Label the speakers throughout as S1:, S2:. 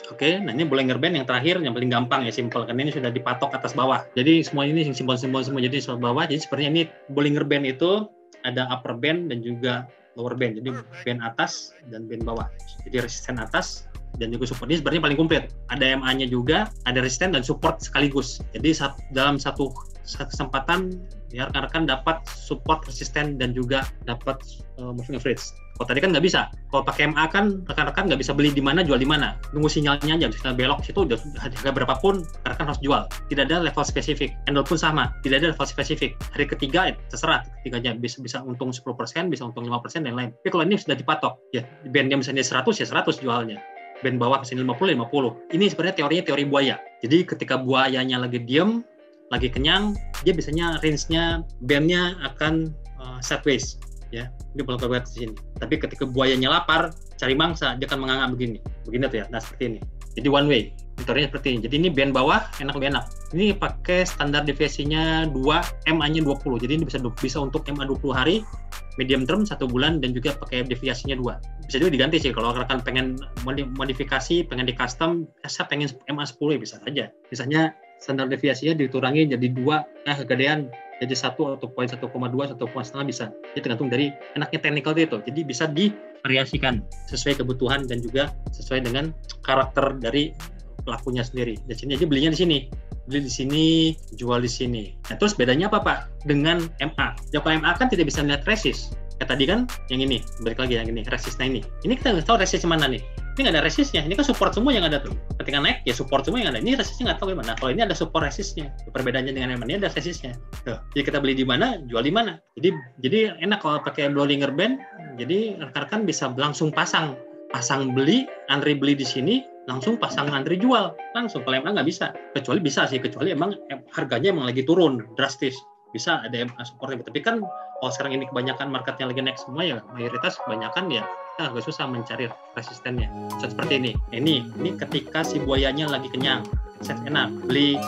S1: Oke, nah ini Bollinger Band yang terakhir, yang paling gampang ya, simple. Karena ini sudah dipatok atas bawah. Jadi semua ini simbol-simbol semua jadi soal bawah. Jadi sepertinya ini Bollinger Band itu ada upper band dan juga lower band. Jadi band atas dan band bawah. Jadi resisten atas dan juga support. Ini sebenarnya paling komplit. Ada MA-nya juga, ada resisten dan support sekaligus. Jadi dalam satu kesempatan ya rekan-rekan dapat support, resisten dan juga dapat moving average. Kalau tadi kan nggak bisa. Kalau pakai MA kan rekan-rekan nggak bisa beli di mana, jual di mana. Nunggu sinyalnya aja. Misalnya belok situ udah harga berapapun, rekan harus jual. Tidak ada level spesifik. Candle pun sama. Tidak ada level spesifik. Hari ketiga terserah. Ketiganya bisa untung 10%, bisa untung 5% dan lain. Tapi kalau ini sudah dipatok, ya bandnya misalnya 100 ya 100 jualnya. Band bawah misalnya 50. Ini sebenarnya teorinya teori buaya. Jadi ketika buayanya lagi diem, lagi kenyang, dia biasanya range-nya, bandnya akan sideways. Ya, ini boleh buat di sini. Tapi ketika buayanya lapar, cari mangsa, dia akan menganga begini tuh ya. Nah seperti ini. Jadi one way, teorinya seperti ini. Jadi ini band bawah lebih enak. Ini pakai standar deviasinya 2, MA-nya 20. Jadi ini bisa untuk MA 20 hari, medium term 1 bulan dan juga pakai deviasinya 2. Bisa juga diganti sih kalau rekan pengen modifikasi, pengen di custom, saya pengen MA 10 ya bisa aja. Misalnya standar deviasinya dikurangi jadi 2, kegedean jadi 1 atau 1,2, 1,5 bisa. Jadi tergantung dari enaknya technical itu. Jadi bisa divariasikan sesuai kebutuhan dan juga sesuai dengan karakter dari pelakunya sendiri. Di sini aja belinya di sini. Beli di sini, jual di sini. Nah, terus bedanya apa, Pak? Dengan MA. Ya, kalau MA kan tidak bisa melihat resist. Kayak tadi kan yang ini, balik lagi yang ini, resistnya ini. Ini kita nggak tahu resist mana nih. Ini nggak ada resistnya. Ini kan support semua yang ada tuh. Ketika naik, ya support semua yang ada. Ini resistnya nggak tahu gimana. Kalau ini ada support resistnya. Perbedaannya dengan MA ini ada resistnya. Tuh. Jadi kita beli di mana, jual di mana. Jadi enak kalau pakai Bollinger Band. Jadi rekan-rekan bisa langsung pasang beli, antri beli di sini, langsung pasang antri jual. Langsung. Kalau MA nggak bisa. Kecuali emang harganya emang lagi turun drastis. Bisa ada MA supportnya. Tapi kan kalau sekarang ini kebanyakan marketnya lagi naik semua ya, mayoritas kebanyakan ya kita agak susah mencari resistennya. Seperti ini. Ini ketika si buayanya lagi kenyang. Set enak. Beli,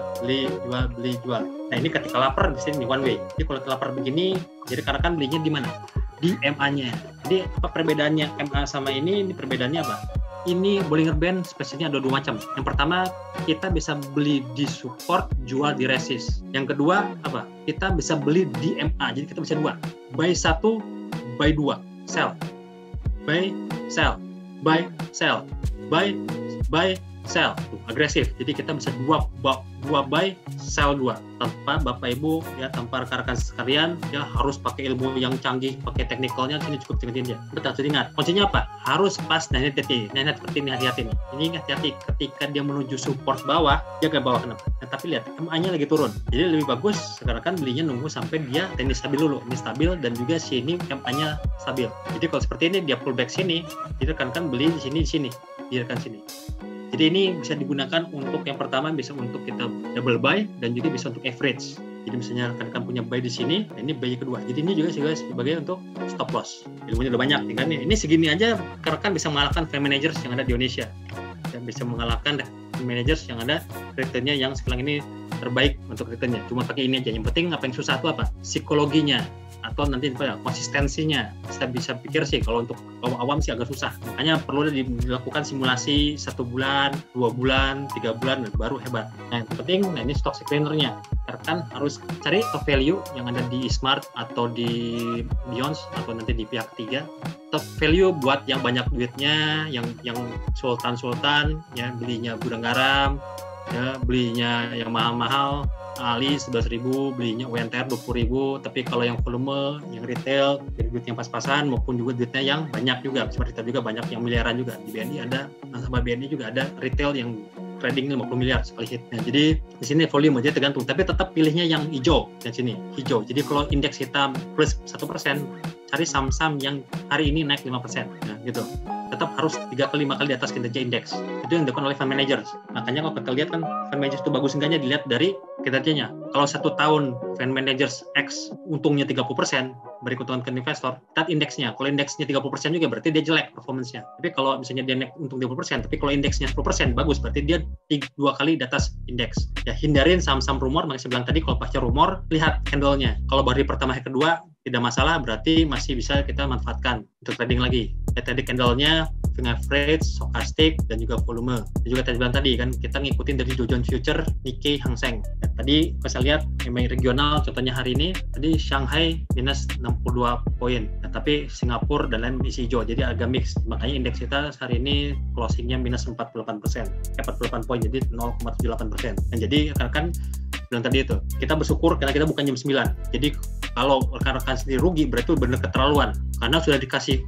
S1: jual. Nah ini ketika lapar di sini one way. Jadi kalau lapar begini, jadi rekan-rekan belinya di mana? Di MA-nya. Jadi apa perbedaannya MA sama ini? Ini perbedaannya apa? Ini Bollinger Band spesialnya ada 2 macam. Yang pertama, kita bisa beli di support, jual di resist. Yang kedua, apa? Kita bisa beli di MA. Jadi kita bisa 2. Buy 1, buy 2. Sell. Buy, sell. Buy, sell. Buy, sell. Agresif. Jadi kita bisa 2 buy, sell 2. Tanpa Bapak Ibu, ya tanpa rekan-rekan sekalian, ya harus pakai ilmu yang canggih, pakai teknikalnya, ini cukup tinggi dia. Betul, ingat. Kuncinya apa? Harus pas dan hati-hati. Nah, seperti ini hati-hati nih. Ini hati-hati ketika dia menuju support bawah, dia ke bawah kenapa? Nah, tapi lihat, MA-nya lagi turun. Jadi lebih bagus rekan-rekan belinya nunggu sampai dia teknis stabil dulu. Ini stabil dan juga sini MA-nya stabil. Jadi kalau seperti ini dia pullback sini, jadi rekan-rekan beli di sini, di rekan sini. Jadi ini bisa digunakan untuk yang pertama, bisa untuk kita double buy dan juga bisa untuk average. Jadi misalnya rekan-rekan punya buy di sini, dan ini buy kedua. Jadi ini juga sebagai untuk stop loss. Ilmunya udah banyak, kan? Ini segini aja rekan-rekan bisa mengalahkan fund managers yang ada di Indonesia. Dan bisa mengalahkan fund managers yang ada returnnya yang sekarang ini terbaik untuk returnnya. Cuma pakai ini aja. Yang penting apa yang susah itu apa? Psikologinya. Atau nanti konsistensinya. Kita bisa pikir sih kalau untuk awam sih agak susah. Makanya perlu dilakukan simulasi 1 bulan, 2 bulan, 3 bulan baru hebat. Nah yang penting, ini stock screener-nya. Rekan harus cari top value yang ada di Smart atau di Beyond atau nanti di pihak ketiga. Top value buat yang banyak duitnya, yang sultan, ya belinya gudang garam, ya belinya yang mahal-mahal. Ali 11.000, belinya UNTR 20.000, tapi kalau yang volume, yang retail, jadi duit yang pas-pasan maupun juga duitnya yang banyak juga, seperti kita juga banyak yang miliaran juga. Di BNI ada, nasabah BNI juga ada retail yang trading 50 miliar sekali hit. Nah, jadi di sini volume aja tergantung, tapi tetap pilihnya yang hijau di sini, hijau. Jadi kalau indeks kita plus 1%, cari saham-saham yang hari ini naik 5%. Nah, gitu. Tetap harus 3-5 kali di atas kinerja indeks. Itu yang dilakukan oleh fund managers. Makanya kalau kita lihat kan fund managers itu bagus enggaknya dilihat dari kinerjanya. Kalau 1 tahun fund managers X untungnya 30%, beri keuntungan ke investor, lihat indeksnya. Kalau indeksnya 30% juga berarti dia jelek performance-nya. Tapi kalau misalnya dia naik untung 30%, tapi kalau indeksnya 10% bagus, berarti dia 2 kali di atas indeks. Ya hindarin saham-saham rumor, makanya saya bilang tadi kalau pasca rumor, lihat candle-nya. Kalau baru pertama hari kedua, tidak masalah, berarti masih bisa kita manfaatkan untuk trading lagi. Tadi candle-nya, moving average, stochastic, dan juga volume. Dan juga tadi bilang tadi kan kita ngikutin dari Dow Jones Future, Nikkei, Hang Seng. Ya, tadi saya lihat memang regional, contohnya hari ini tadi Shanghai minus 62 poin, nah, tapi Singapura dan lain isi hijau, jadi agak mix. Makanya indeks kita hari ini closingnya minus 48%, 48 poin, jadi 0,78%. Dan jadi rekan-rekan bilang tadi itu, kita bersyukur karena kita bukan jam 9. Jadi kalau rekan-rekan sendiri rugi, berarti benar keterlaluan. Karena sudah dikasih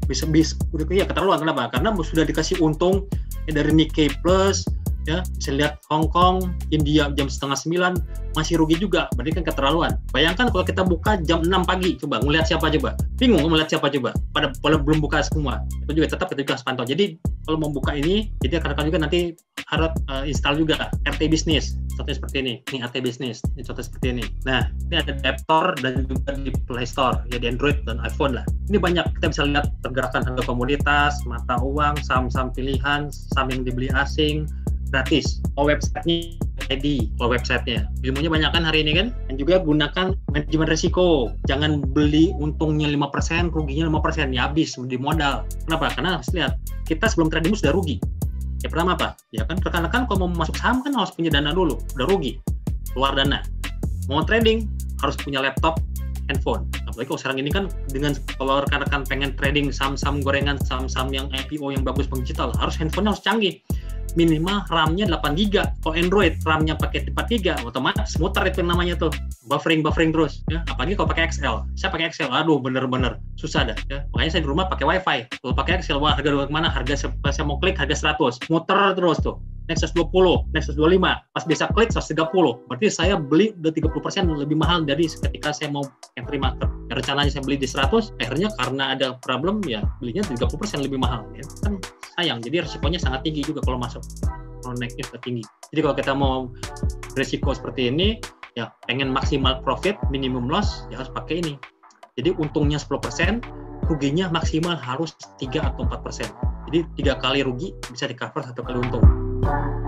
S1: ya keterlaluan. Kenapa? Karena sudah dikasih untung ya, dari Nikkei Plus, ya bisa lihat Hong Kong, India jam setengah 9 masih rugi juga, berarti kan keterlaluan. Bayangkan kalau kita buka jam 6 pagi, coba ngelihat siapa coba, bingung melihat siapa coba, pada belum buka semua, itu juga tetap kita juga pantau. Jadi kalau mau buka ini, jadi rekan-rekan juga nanti harus install juga RT Business, contohnya seperti ini RT Business, ini contoh seperti ini. Nah, ini ada di App Store dan juga di Play Store, ya di Android dan iPhone lah. Ini banyak, kita bisa lihat pergerakan harga komoditas, mata uang, saham-saham pilihan, saham yang dibeli asing, gratis. Websitenya ready, websitenya ilmunya banyak kan hari ini kan. Dan juga gunakan manajemen risiko, jangan beli untungnya 5%, ruginya 5%, ya habis di modal. Kenapa? Karena harus lihat kita sebelum trading sudah rugi. Ya pertama apa? Ya kan rekan-rekan kalau mau masuk saham kan harus punya dana dulu, udah rugi, keluar dana. Mau trading harus punya laptop, handphone. Apalagi kalau sekarang ini kan dengan kalau rekan-rekan pengen trading saham-saham gorengan, saham-saham yang IPO yang bagus bank digital, harus handphonenya harus canggih. Minimal RAM-nya 8 GB. Kalau Android RAM-nya pakai 4 GB, otomatis muter itu yang namanya tuh. Buffering terus ya. Apalagi kalau pakai Excel. Saya pakai Excel, aduh bener-bener susah dah ya. Makanya saya di rumah pakai WiFi. Kalau pakai Excel, wah harga kemana? Harga saya mau klik harga 100. Muter terus tuh. Next 120, next 125. Pas bisa klik 130. Berarti saya beli udah 30% lebih mahal dari ketika saya mau entry market. Ya, rencananya saya beli di 100, akhirnya karena ada problem ya belinya 30% lebih mahal ya. Kan sayang, jadi risikonya sangat tinggi juga kalau masuk, kalau naiknya sudah tinggi. Jadi kalau kita mau risiko seperti ini, ya pengen maksimal profit, minimum loss, ya harus pakai ini. Jadi untungnya 10%, ruginya maksimal harus 3 atau 4%. Jadi 3 kali rugi bisa di cover 1 kali untung.